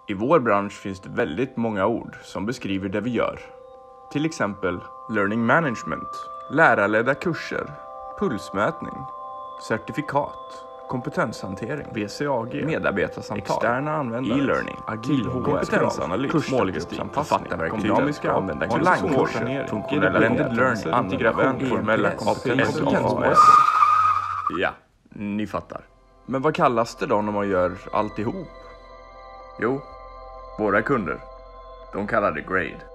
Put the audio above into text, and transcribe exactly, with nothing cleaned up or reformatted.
I vår bransch finns det väldigt många ord som beskriver det vi gör. Till exempel learning management, lärarledda kurser, pulsmätning, certifikat, kompetenshantering, V C A G, medarbetarsamtal, externa användare, e-learning, agil, kompetensanalys, målgruppsanpassning, dynamiska användare, online-kurser, funktionella blended learning, integration, formella kompetenser. Ja, ni fattar. Men vad kallas det då när man gör alltihop? Jo, våra kunder, de kallar det grade.